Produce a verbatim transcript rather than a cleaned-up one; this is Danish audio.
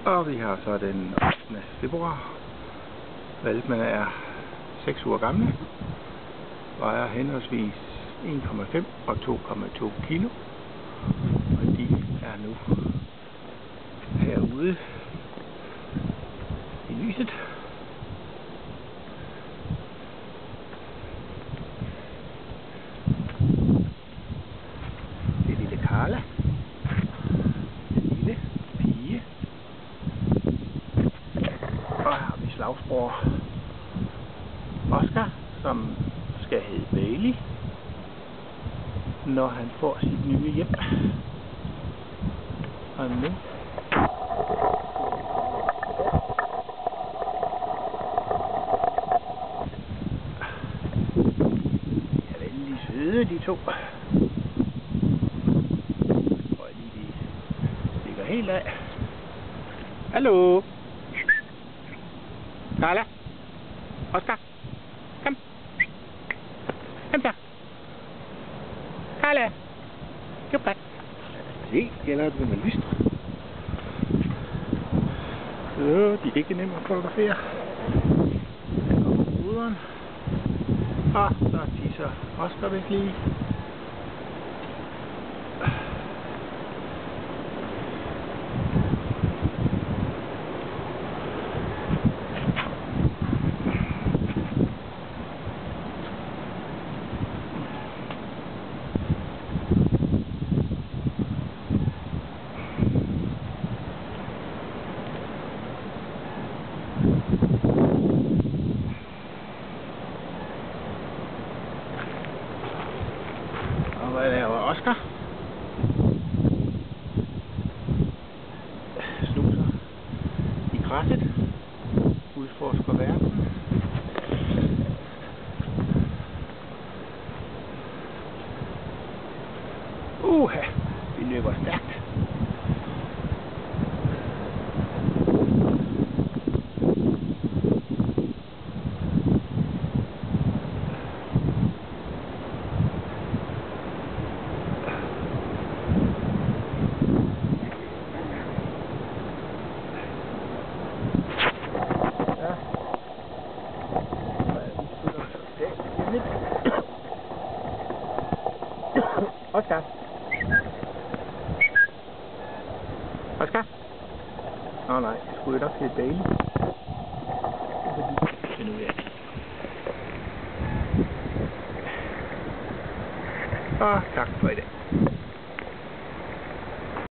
Og vi har så den ottende februar. Hvalpene er seks uger gamle. Vejer henholdsvis en komma fem og to komma to kilo. Og de er nu herude i lyset. Det er lille Carla. Den lille pige. Og her har vi slagsbror Oscar, som skal hedde Bailey, når han får sit nye hjem. Og nu de er vældig søde, de to. Jeg tror lige, de ligger helt af. Hallo? Carla? Oscar? Kom. Kom så. Carla. Kom godt. Se, gælder det med lystre. Så, de er ikke nemme at fotografere. Den går på hovederen. Og så tisser Oscar væk lige. Og hvad laver Oscar? Snuser i græsset. Udforsker verden. Uha, vi løber stærkt. Oscar. Oscar? Åh oh, nej, skulle jeg nok sige Bailey.